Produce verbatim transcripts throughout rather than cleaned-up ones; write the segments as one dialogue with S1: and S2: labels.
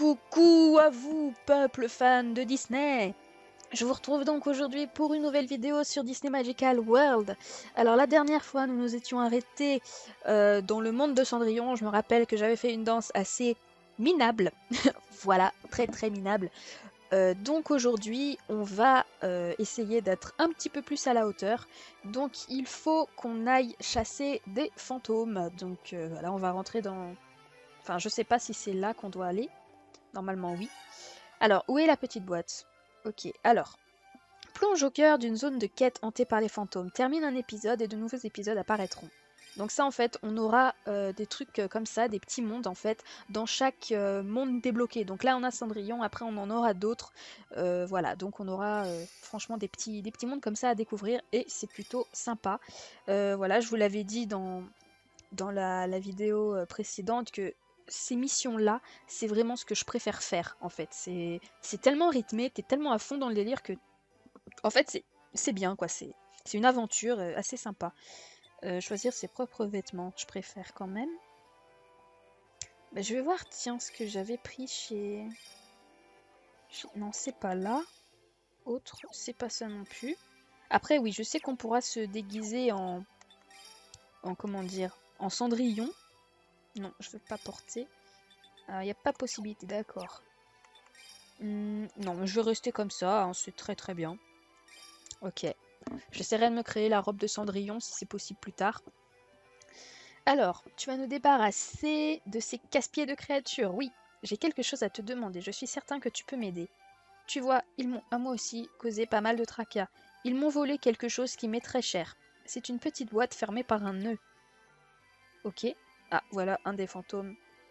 S1: Coucou à vous, peuple fan de Disney! Je vous retrouve donc aujourd'hui pour une nouvelle vidéo sur Disney Magical World. Alors la dernière fois, nous nous étions arrêtés euh, dans le monde de Cendrillon. Je me rappelle que j'avais fait une danse assez minable. Voilà, très très minable. Euh, donc aujourd'hui, on va euh, essayer d'être un petit peu plus à la hauteur. Donc il faut qu'on aille chasser des fantômes. Donc euh, voilà, on va rentrer dans... Enfin, je sais pas si c'est là qu'on doit aller. Normalement, oui. Alors, où est la petite boîte? Ok, alors. Plonge au cœur d'une zone de quête hantée par les fantômes. Termine un épisode et de nouveaux épisodes apparaîtront. Donc ça, en fait, on aura euh, des trucs euh, comme ça, des petits mondes, en fait, dans chaque euh, monde débloqué. Donc là, on a Cendrillon, après on en aura d'autres. Euh, voilà, donc on aura euh, franchement des petits, des petits mondes comme ça à découvrir et c'est plutôt sympa. Euh, voilà, je vous l'avais dit dans, dans la, la vidéo euh, précédente que ces missions-là, c'est vraiment ce que je préfère faire, en fait. C'est c'est tellement rythmé, t'es tellement à fond dans le délire que, en fait, c'est c'est bien, quoi. C'est c'est une aventure euh, assez sympa. Euh, choisir ses propres vêtements, je préfère quand même. Bah, je vais voir, tiens, ce que j'avais pris chez... chez- Non, c'est pas là. Autre, c'est pas ça non plus. Après, oui, je sais qu'on pourra se déguiser en... en comment dire, en Cendrillon. Non, je veux pas porter. Il n'y a pas possibilité, d'accord. Hmm, non, mais je vais rester comme ça, hein, c'est très très bien. Ok. J'essaierai de me créer la robe de Cendrillon si c'est possible plus tard. Alors, tu vas nous débarrasser de ces casse-pieds de créatures. Oui, j'ai quelque chose à te demander. Je suis certain que tu peux m'aider. Tu vois, ils m'ont à moi aussi causé pas mal de tracas. Ils m'ont volé quelque chose qui m'est très cher. C'est une petite boîte fermée par un nœud. Ok. Ah, voilà un des fantômes.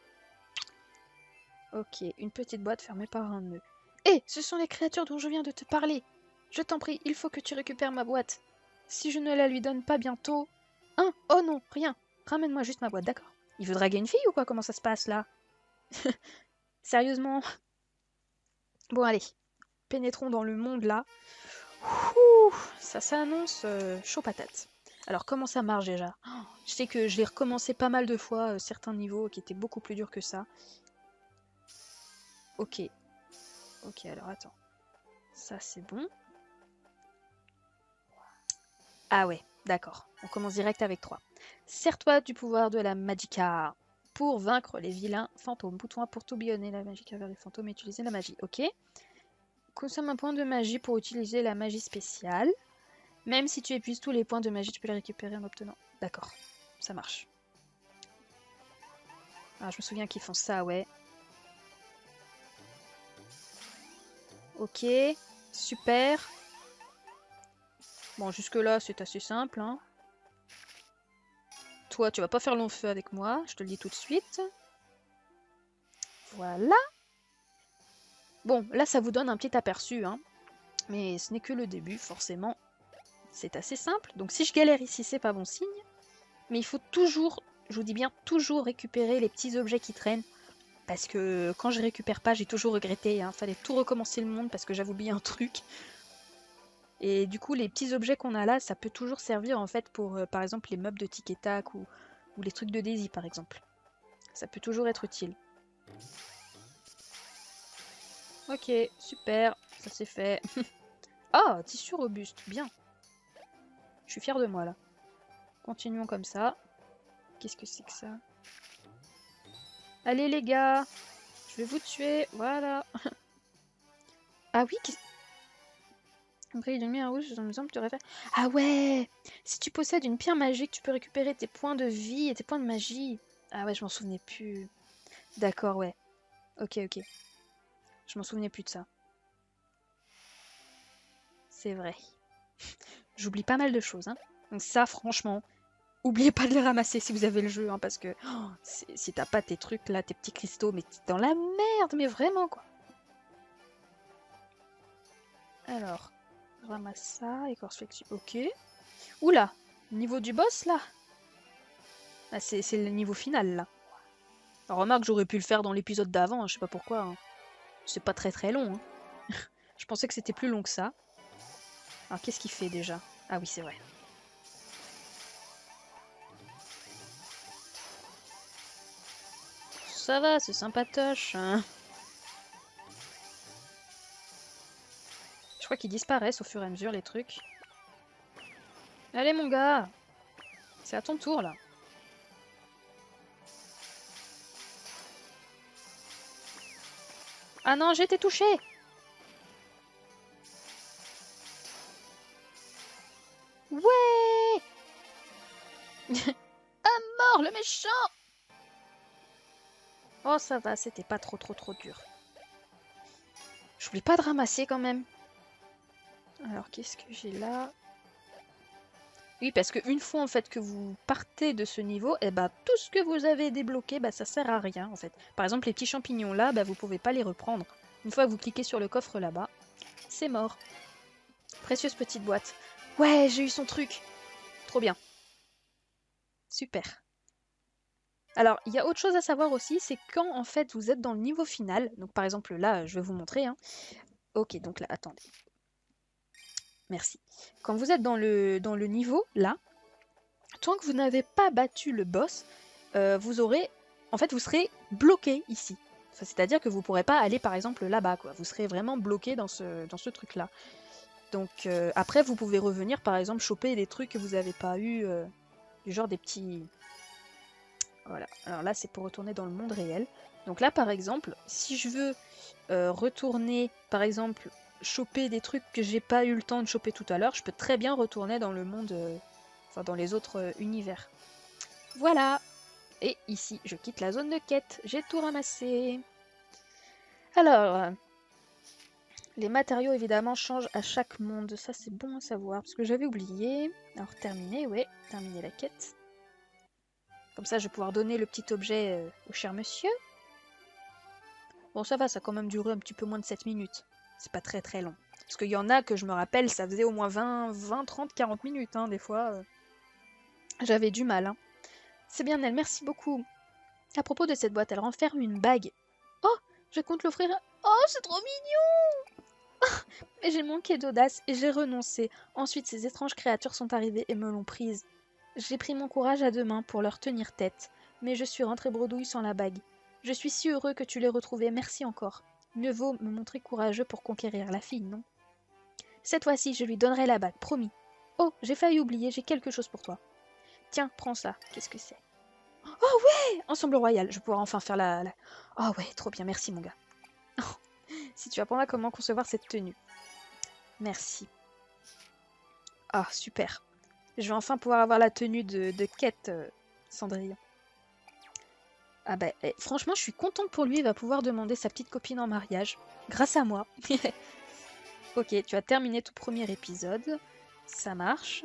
S1: Ok, une petite boîte fermée par un nœud. Hé, ce sont les créatures dont je viens de te parler. Je t'en prie, il faut que tu récupères ma boîte. Si je ne la lui donne pas bientôt... Hein? Oh non, rien. Ramène-moi juste ma boîte, d'accord. Il veut draguer une fille ou quoi? Comment ça se passe là? Sérieusement? Bon allez, pénétrons dans le monde là. Ouh, ça s'annonce euh, chaud patate. Alors comment ça marche déjà? Oh, je sais que je l'ai recommencé pas mal de fois, euh, certains niveaux qui étaient beaucoup plus durs que ça. Ok. Ok, alors attends. Ça c'est bon. Ah ouais, d'accord. On commence direct avec trois. Sers-toi du pouvoir de la Magica pour vaincre les vilains fantômes. Bouton A pour tourbillonner la Magica vers les fantômes et utiliser la magie. Ok. Consomme un point de magie pour utiliser la magie spéciale. Même si tu épuises tous les points de magie, tu peux les récupérer en obtenant. D'accord, ça marche. Ah, je me souviens qu'ils font ça, ouais. Ok, super. Bon, jusque-là, c'est assez simple, hein. Toi, tu vas pas faire long feu avec moi, je te le dis tout de suite. Voilà. Bon, là, ça vous donne un petit aperçu, hein. Mais ce n'est que le début, forcément. C'est assez simple. Donc si je galère ici, c'est pas bon signe. Mais il faut toujours, je vous dis bien, toujours récupérer les petits objets qui traînent. Parce que quand je récupère pas, j'ai toujours regretté. Hein. Fallait tout recommencer le monde parce que j'avais oublié un truc. Et du coup, les petits objets qu'on a là, ça peut toujours servir en fait pour, euh, par exemple, les meubles de Tic et Tac ou, ou les trucs de Daisy, par exemple. Ça peut toujours être utile. Ok, super, ça c'est fait. Ah, tissu robuste, bien. Je suis fière de moi là. Continuons comme ça. Qu'est-ce que c'est que ça? Allez les gars, je vais vous tuer, voilà. Ah oui, qu'est-ce... Après, il a mis un rouge dans le exemple, tu aurais fait... Ah ouais! Si tu possèdes une pierre magique, tu peux récupérer tes points de vie et tes points de magie. Ah ouais, je m'en souvenais plus. D'accord, ouais. Ok, ok. Je m'en souvenais plus de ça. C'est vrai. J'oublie pas mal de choses, hein. Donc ça, franchement, oubliez pas de les ramasser si vous avez le jeu, hein, parce que oh, si t'as pas tes trucs là, tes petits cristaux, mais t'es dans la merde, mais vraiment, quoi. Alors, je ramasse ça, écorce flexible, ok. Oula, niveau du boss, là? Ah, c'est le niveau final, là. Alors, remarque, j'aurais pu le faire dans l'épisode d'avant, hein, je sais pas pourquoi. Hein. C'est pas très très long. Hein. Je pensais que c'était plus long que ça. Alors, qu'est-ce qu'il fait déjà? Ah oui, c'est vrai. Ça va, c'est sympatoche. Hein. crois qu'ils disparaissent au fur et à mesure, les trucs. Allez, mon gars! C'est à ton tour, là. Ah non, j'ai été touché! Ouais! À mort, le méchant! Oh, ça va, c'était pas trop trop trop dur. J'oublie pas de ramasser quand même. Alors, qu'est-ce que j'ai là? Oui, parce qu'une fois en fait que vous partez de ce niveau, et bah tout ce que vous avez débloqué, bah ça sert à rien en fait. Par exemple, les petits champignons là, bah vous pouvez pas les reprendre. Une fois que vous cliquez sur le coffre là-bas, c'est mort. Précieuse petite boîte. Ouais, j'ai eu son truc. Trop bien. Super. Alors, il y a autre chose à savoir aussi, c'est quand en fait vous êtes dans le niveau final. Donc par exemple là, je vais vous montrer. Hein. Ok, donc là, attendez. Merci. Quand vous êtes dans le, dans le niveau, là, tant que vous n'avez pas battu le boss, euh, vous aurez... En fait, vous serez bloqué ici. C'est-à-dire que vous ne pourrez pas aller, par exemple, là-bas, quoi. Vous serez vraiment bloqué dans ce, dans ce truc-là. Donc, euh, après, vous pouvez revenir, par exemple, choper des trucs que vous n'avez pas eu, euh, du genre des petits... Voilà. Alors là, c'est pour retourner dans le monde réel. Donc là, par exemple, si je veux euh, retourner, par exemple... choper des trucs que j'ai pas eu le temps de choper tout à l'heure, je peux très bien retourner dans le monde, euh, enfin dans les autres euh, univers. Voilà. Et ici, je quitte la zone de quête. J'ai tout ramassé. Alors, les matériaux évidemment changent à chaque monde. Ça c'est bon à savoir parce que j'avais oublié. Alors terminé, ouais, terminer la quête. Comme ça, je vais pouvoir donner le petit objet euh, au cher monsieur. Bon, ça va, ça a quand même duré un petit peu moins de sept minutes. C'est pas très très long. Parce qu'il y en a que je me rappelle, ça faisait au moins vingt, vingt, trente, quarante minutes, hein, des fois. Euh... J'avais du mal. Hein. C'est bien elle, merci beaucoup. À propos de cette boîte, elle renferme une bague. Oh, je compte l'offrir. Oh, c'est trop mignon. Mais j'ai manqué d'audace et j'ai renoncé. Ensuite, ces étranges créatures sont arrivées et me l'ont prise. J'ai pris mon courage à deux mains pour leur tenir tête. Mais je suis rentrée bredouille sans la bague. Je suis si heureux que tu l'aies retrouvée, merci encore. Mieux vaut me montrer courageux pour conquérir la fille, non? Cette fois-ci, je lui donnerai la bague, promis. Oh, j'ai failli oublier, j'ai quelque chose pour toi. Tiens, prends ça. Qu'est-ce que c'est? Oh ouais! Ensemble royal, je vais pouvoir enfin faire la... la... Oh ouais, trop bien, merci mon gars. Si tu apprendras comment concevoir cette tenue. Merci. Ah, super. Je vais enfin pouvoir avoir la tenue de, de quête, euh, Cendrillon. Ah bah, eh, franchement, je suis contente pour lui, il va pouvoir demander sa petite copine en mariage. Grâce à moi. Ok, tu as terminé ton premier épisode. Ça marche.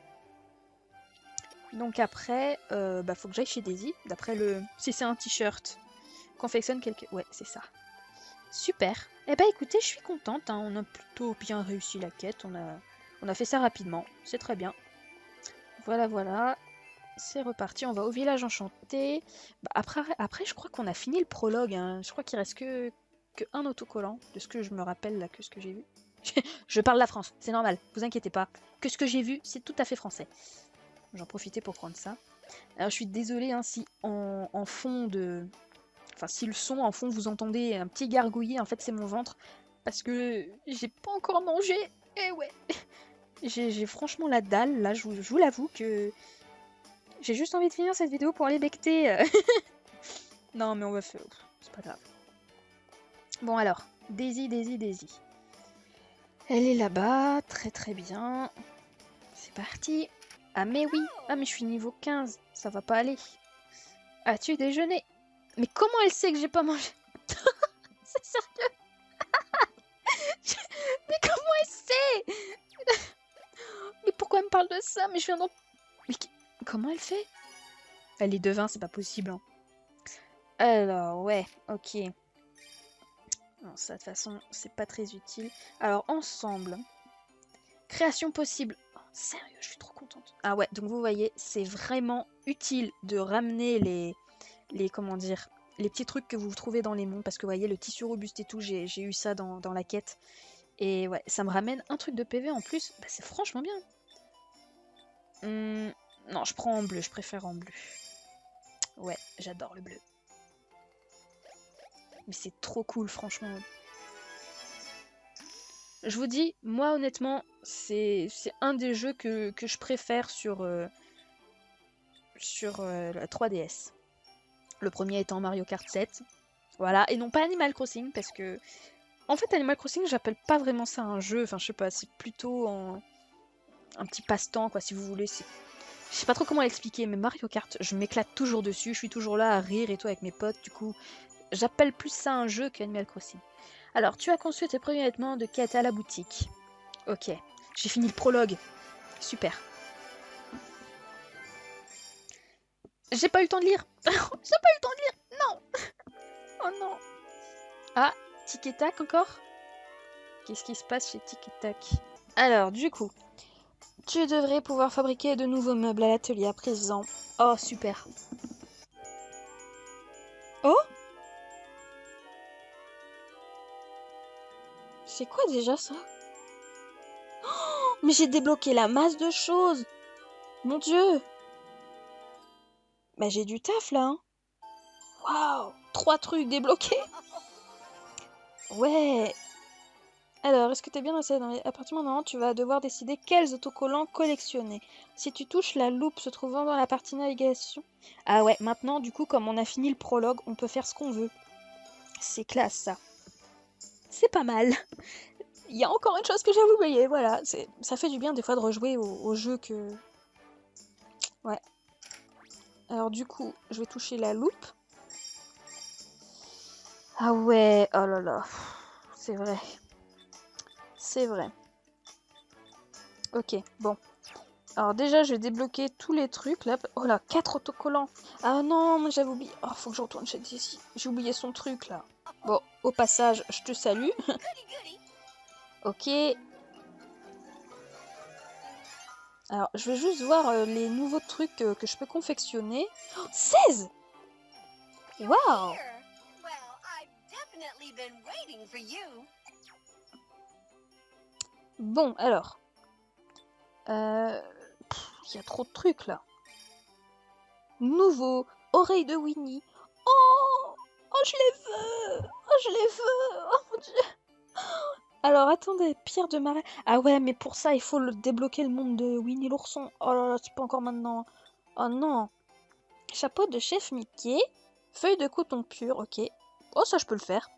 S1: Donc après, euh, bah faut que j'aille chez Daisy. D'après le... Si c'est un t-shirt, confectionne quelque... Ouais, c'est ça. Super. Eh bah écoutez, je suis contente. Hein. On a plutôt bien réussi la quête. On a, on a fait ça rapidement. C'est très bien. Voilà, voilà. C'est reparti, on va au village enchanté. Bah, après, après, je crois qu'on a fini le prologue. Hein. Je crois qu'il reste que, que un autocollant, de ce que je me rappelle, là, que ce que j'ai vu. Je parle la France, c'est normal, vous inquiétez pas. Que ce que j'ai vu, c'est tout à fait français. J'en profitais pour prendre ça. Alors je suis désolée hein, si en, en fond de... Enfin, si le son en fond, vous entendez un petit gargouillis, en fait c'est mon ventre. Parce que j'ai pas encore mangé. Et ouais. J'ai franchement la dalle, là, je vous, je vous l'avoue que... J'ai juste envie de finir cette vidéo pour aller becter. Non, mais on va faire... C'est pas grave. Bon alors, Daisy, Daisy, Daisy. Elle est là-bas, très très bien. C'est parti. Ah mais oui, ah mais je suis niveau quinze, ça va pas aller. As-tu déjeuné? Mais comment elle sait que j'ai pas mangé? C'est sérieux? Mais comment elle sait? Mais pourquoi elle me parle de ça? Mais je viens d'en... Mais comment elle fait? Elle est devin, c'est pas possible. Hein. Alors, ouais, ok. Non, ça, de toute façon, c'est pas très utile. Alors, ensemble. Création possible. Oh, sérieux, je suis trop contente. Ah ouais, donc vous voyez, c'est vraiment utile de ramener les... les comment dire... les petits trucs que vous trouvez dans les mondes. Parce que vous voyez, le tissu robuste et tout, j'ai eu ça dans, dans la quête. Et ouais, ça me ramène un truc de P V en plus. Bah, c'est franchement bien. Hum, non, je prends en bleu, je préfère en bleu. Ouais, j'adore le bleu. Mais c'est trop cool, franchement. Je vous dis, moi honnêtement, c'est un des jeux que, que je préfère sur, euh, sur euh, la trois D S. Le premier étant Mario Kart sept. Voilà, et non pas Animal Crossing, parce que... En fait, Animal Crossing, j'appelle pas vraiment ça un jeu, enfin je sais pas, c'est plutôt un, un petit passe-temps, quoi, si vous voulez. Je sais pas trop comment l'expliquer, mais Mario Kart, je m'éclate toujours dessus, je suis toujours là à rire et tout avec mes potes, du coup, j'appelle plus ça un jeu qu'Animal Crossing. Alors, tu as conçu tes premiers vêtements de quête à la boutique. Ok, j'ai fini le prologue. Super. J'ai pas eu le temps de lire. J'ai pas eu le temps de lire. Non. Oh non. Ah, Tic et Tac encore. Qu'est-ce qui se passe chez Tic et Tac? Alors, du coup, tu devrais pouvoir fabriquer de nouveaux meubles à l'atelier à présent. Oh, super. Oh, c'est quoi déjà ça? Oh, mais j'ai débloqué la masse de choses. Mon Dieu. Bah j'ai du taf là. Hein. Waouh, trois trucs débloqués. Ouais. Alors, est-ce que t'es bien installé dans les... À partir du moment où tu vas devoir décider quels autocollants collectionner. Si tu touches la loupe se trouvant dans la partie navigation... Ah ouais, maintenant, du coup, comme on a fini le prologue, on peut faire ce qu'on veut. C'est classe, ça. C'est pas mal. Il y a encore une chose que j'avais oubliée, voilà. Ça fait du bien, des fois, de rejouer au, au jeu que... Ouais. Alors, du coup, je vais toucher la loupe. Ah ouais, oh là là. C'est vrai. C'est vrai. Ok, bon. Alors déjà, je vais débloquer tous les trucs, là. Oh là, quatre autocollants. Ah non, mais j'avais oublié. Oh, faut que je retourne chez Daisy. J'ai oublié son truc, là. Bon, au passage, je te salue. Ok. Alors, je vais juste voir euh, les nouveaux trucs euh, que je peux confectionner. Oh, seize. Waouh. Bon, alors. Euh... Il y a trop de trucs, là. Nouveau. Oreille de Winnie. Oh, oh, je les veux. Oh, je les veux. Oh, mon Dieu. Alors, attendez. Pierre de marais. Ah ouais, mais pour ça, il faut le débloquer le monde de Winnie l'ourson. Oh là là, c'est pas encore maintenant. Oh non. Chapeau de chef Mickey. Feuille de coton pur, ok. Oh, ça, je peux le faire.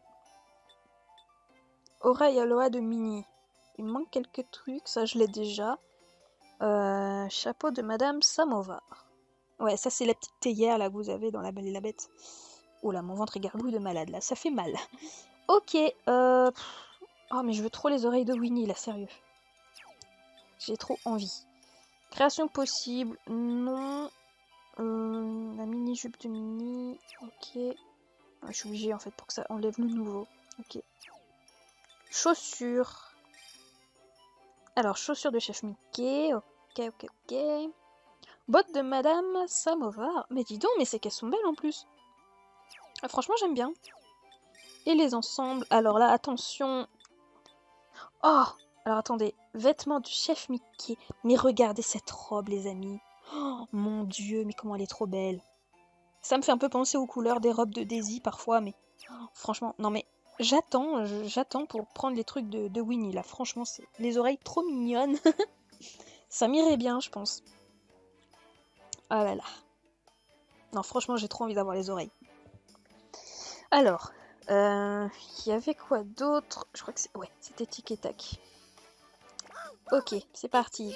S1: Oreille aloha de Minnie. Il me manque quelques trucs, ça, je l'ai déjà. Euh, chapeau de Madame Samovar. Ouais, ça, c'est la petite théière, là, que vous avez dans La Belle et la Bête. Oh là, mon ventre est gargouille de malade, là. Ça fait mal. Ok, euh... oh, mais je veux trop les oreilles de Winnie, là, sérieux. J'ai trop envie. Création possible, non. Euh, la mini-jupe de Minnie, ok. Je suis obligée en fait pour que ça enlève le nouveau. Ok. Chaussures. Alors, chaussures de chef Mickey. Ok, ok, ok. Bottes de Madame Samovar. Mais dis donc, mais c'est qu'elles sont belles en plus. Ah, franchement, j'aime bien. Et les ensembles. Alors là, attention. Oh! Alors attendez. Vêtements du chef Mickey. Mais regardez cette robe, les amis. Oh, mon Dieu, mais comment elle est trop belle. Ça me fait un peu penser aux couleurs des robes de Daisy parfois, mais oh, franchement, non mais j'attends, j'attends pour prendre les trucs de, de Winnie là. Franchement, c'est les oreilles trop mignonnes. Ça m'irait bien, je pense. Ah là là. Non, franchement, j'ai trop envie d'avoir les oreilles. Alors, il euh, y avait quoi d'autre? Je crois que c'est... Ouais, c'était Tic et Tac. Ok, c'est parti.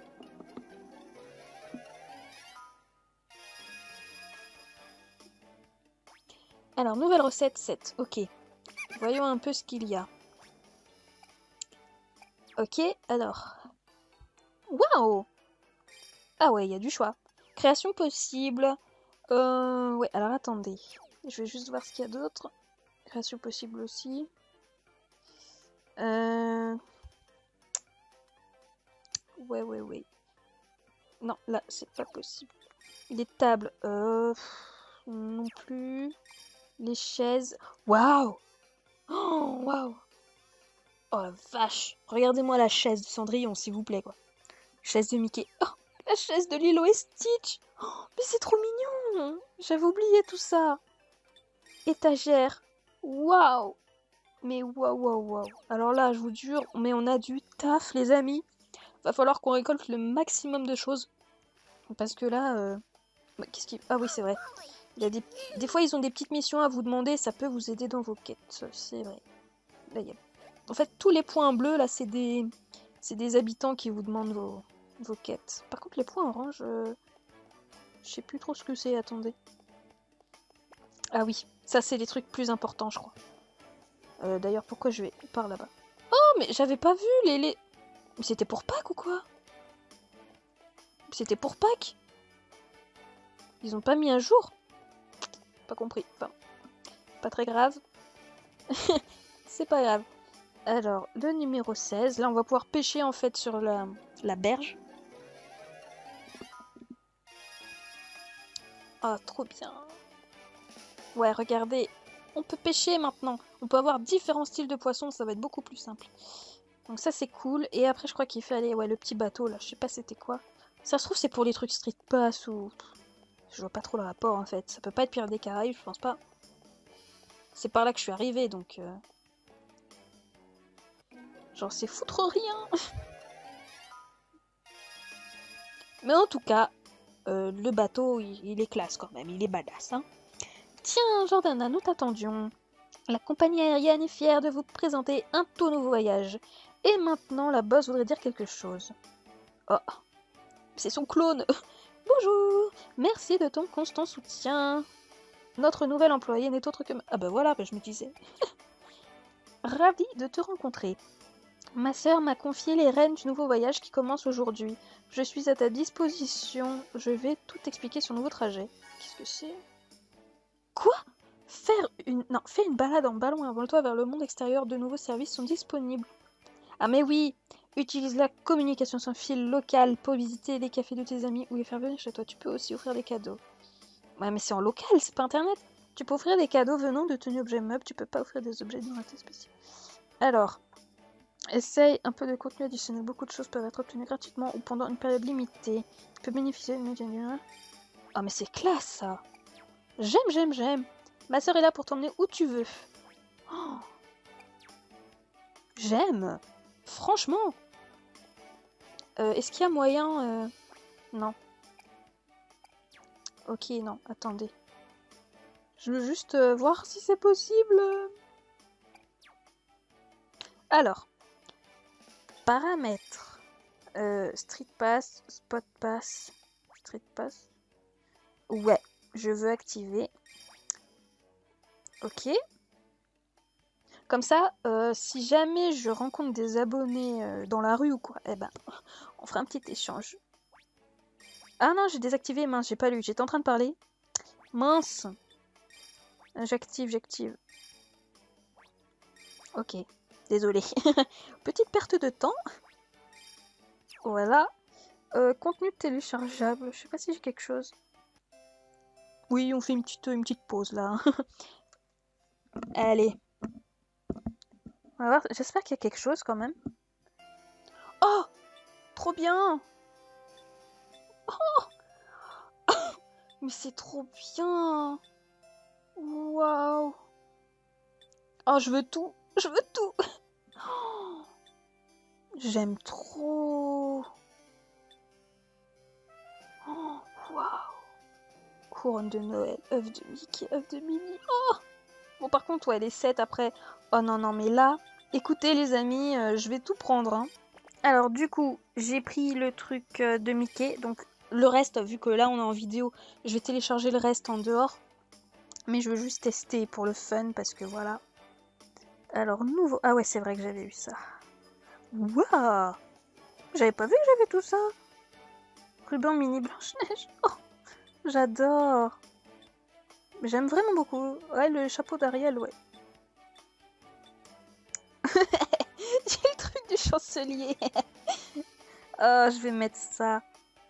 S1: Alors, nouvelle recette sept. Ok. Voyons un peu ce qu'il y a. Ok, alors. Waouh! Ah ouais, il y a du choix. Création possible. Euh, ouais, alors attendez. Je vais juste voir ce qu'il y a d'autre. Création possible aussi. Euh... Ouais, ouais, ouais. Non, là, c'est pas possible. Les tables, euh... non plus. Les chaises. Waouh! Oh, waouh! Oh la vache! Regardez-moi la chaise de Cendrillon, s'il vous plaît, quoi. Chaise de Mickey. Oh, la chaise de Lilo et Stitch! Oh, mais c'est trop mignon! J'avais oublié tout ça. Étagère. Waouh! Mais waouh, waouh, waouh. Alors là, je vous jure, mais on a du taf, les amis. Va falloir qu'on récolte le maximum de choses. Parce que là, euh... bah, qu'est-ce qui... Ah oui, c'est vrai. Il y a des... des fois, ils ont des petites missions à vous demander. Ça peut vous aider dans vos quêtes. C'est vrai. Là, il y a... En fait, tous les points bleus, là, c'est des... C'est des habitants qui vous demandent vos, vos quêtes. Par contre, les points orange... Euh... Je sais plus trop ce que c'est. Attendez. Ah oui. Ça, c'est les trucs plus importants, je crois. Euh, D'ailleurs, pourquoi je vais par là-bas? Oh, mais j'avais pas vu les... les... Mais c'était pour Pâques ou quoi? C'était pour Pâques? Ils ont pas mis un jour? Pas compris. Enfin, pas très grave. C'est pas grave. Alors, le numéro seize. Là, on va pouvoir pêcher en fait sur la, la berge. Ah, trop bien. Ouais, regardez. On peut pêcher maintenant. On peut avoir différents styles de poissons. Ça va être beaucoup plus simple. Donc ça, c'est cool. Et après, je crois qu'il fait aller... Ouais, le petit bateau, là. Je sais pas c'était quoi. Ça se trouve, c'est pour les trucs Street Pass ou... Je vois pas trop le rapport, en fait. Ça peut pas être Pirates des Caraïbes, je pense pas. C'est par là que je suis arrivée, donc... Euh... Genre, c'est foutre rien. Mais en tout cas, euh, le bateau, il, il est classe quand même. Il est badass, hein. Tiens, Jordana, nous t'attendions. La compagnie aérienne est fière de vous présenter un tout nouveau voyage. Et maintenant, la boss voudrait dire quelque chose. Oh, c'est son clone. Bonjour, merci de ton constant soutien. Notre nouvel employé n'est autre que... Ah bah voilà, bah je me disais. Ravi de te rencontrer. Ma sœur m'a confié les rênes du nouveau voyage qui commence aujourd'hui. Je suis à ta disposition. Je vais tout expliquer sur le nouveau trajet. Qu'est-ce que c'est? Quoi? Faire une... Non, fais une balade en ballon et envole-toi vers le monde extérieur. De nouveaux services sont disponibles. Ah mais oui! Utilise la communication sans fil locale pour visiter les cafés de tes amis ou les faire venir chez toi. Tu peux aussi offrir des cadeaux. Ouais, mais c'est en local, c'est pas internet. Tu peux offrir des cadeaux venant de tenus objets meubles. Tu peux pas offrir des objets non spéciaux. Alors... Essaye un peu de contenu additionnel. Beaucoup de choses peuvent être obtenues gratuitement ou pendant une période limitée. Tu peux bénéficier de... Ah mais c'est classe ça. J'aime, j'aime, j'aime. Ma soeur est là pour t'emmener où tu veux. Oh. J'aime. Franchement. Euh, Est-ce qu'il y a moyen... Euh... Non. Ok, non. Attendez. Je veux juste euh, voir si c'est possible. Alors. Paramètres. Euh, Street Pass, Spot Pass, Street Pass. Ouais, je veux activer. Ok. Comme ça, euh, si jamais je rencontre des abonnés euh, dans la rue ou quoi, eh ben, on fera un petit échange. Ah non, j'ai désactivé, mince, j'ai pas lu, j'étais en train de parler. Mince. J'active, j'active. Ok. Désolée. Petite perte de temps. Voilà. Euh, contenu téléchargeable. Je sais pas si j'ai quelque chose. Oui, on fait une petite, une petite pause là. Allez. On va voir. J'espère qu'il y a quelque chose quand même. Oh! Trop bien! Oh! Mais c'est trop bien! Waouh! Oh, je veux tout! Je veux tout! Oh, j'aime trop! Oh, waouh! Couronne de Noël, œuf de Mickey, œuf de Minnie. Oh! Bon, par contre, ouais, les sept après. Oh non, non, mais là, écoutez, les amis, euh, je vais tout prendre. Hein. Alors, du coup, j'ai pris le truc euh, de Mickey. Donc, le reste, vu que là, on est en vidéo, je vais télécharger le reste en dehors. Mais je veux juste tester pour le fun, parce que voilà. Alors, nouveau... Ah ouais, c'est vrai que j'avais eu ça. Waouh! J'avais pas vu que j'avais tout ça. Ruban mini Blanche-Neige. Oh, j'adore. J'aime vraiment beaucoup. Ouais, le chapeau d'Ariel, ouais. J'ai le truc du chancelier. Oh, je vais mettre ça.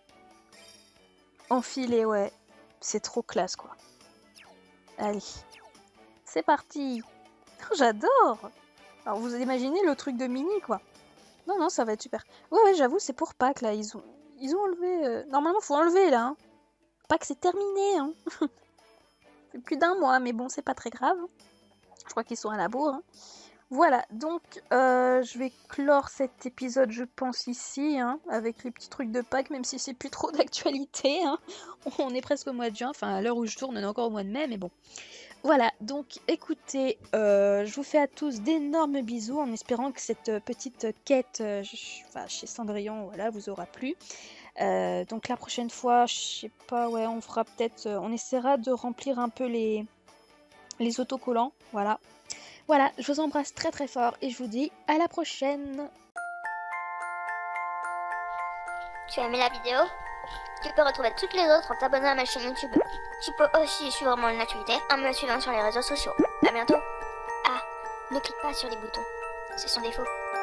S1: Enfilé, ouais. C'est trop classe, quoi. Allez. C'est parti. Oh, j'adore. Alors, vous imaginez le truc de Mini, quoi. Non, non, ça va être super. Ouais, ouais, j'avoue, c'est pour Pâques, là. Ils ont, ils ont enlevé... Euh... Normalement, faut enlever, là. Hein. Pâques, c'est terminé, hein. C'est plus d'un mois, mais bon, c'est pas très grave. Je crois qu'ils sont à la bourre. Hein. Voilà, donc euh, je vais clore cet épisode, je pense, ici, hein, avec les petits trucs de Pâques, même si c'est plus trop d'actualité. Hein. On est presque au mois de juin, enfin à l'heure où je tourne, on est encore au mois de mai, mais bon. Voilà, donc écoutez, euh, je vous fais à tous d'énormes bisous en espérant que cette petite quête euh, je- enfin, chez Cendrillon voilà, vous aura plu. Euh, donc la prochaine fois, je sais pas, ouais, on fera peut-être, euh, on essaiera de remplir un peu les, les autocollants, voilà. Voilà, je vous embrasse très très fort et je vous dis à la prochaine.
S2: Tu as aimé la vidéo? Tu peux retrouver toutes les autres en t'abonnant à ma chaîne YouTube. Tu peux aussi suivre mon actualité en me suivant sur les réseaux sociaux. A bientôt. Ah, ne clique pas sur les boutons. Ce sont des faux.